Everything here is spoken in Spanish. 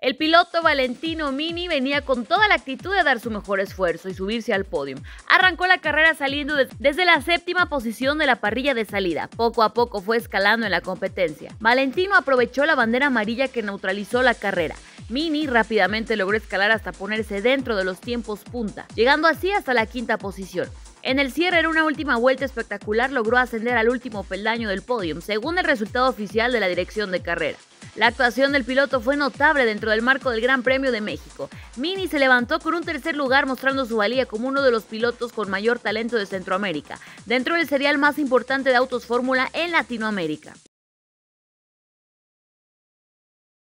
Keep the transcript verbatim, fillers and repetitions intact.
El piloto Valentino Mini venía con toda la actitud de dar su mejor esfuerzo y subirse al podio. Arrancó la carrera saliendo de- desde la séptima posición de la parrilla de salida. Poco a poco fue escalando en la competencia. Valentino aprovechó la bandera amarilla que neutralizó la carrera. Mini rápidamente logró escalar hasta ponerse dentro de los tiempos punta, llegando así hasta la quinta posición. En el cierre, en una última vuelta espectacular, logró ascender al último peldaño del podio, según el resultado oficial de la dirección de carrera. La actuación del piloto fue notable dentro del marco del Gran Premio de México. Mini se levantó con un tercer lugar, mostrando su valía como uno de los pilotos con mayor talento de Centroamérica, dentro del serial más importante de autos Fórmula en Latinoamérica.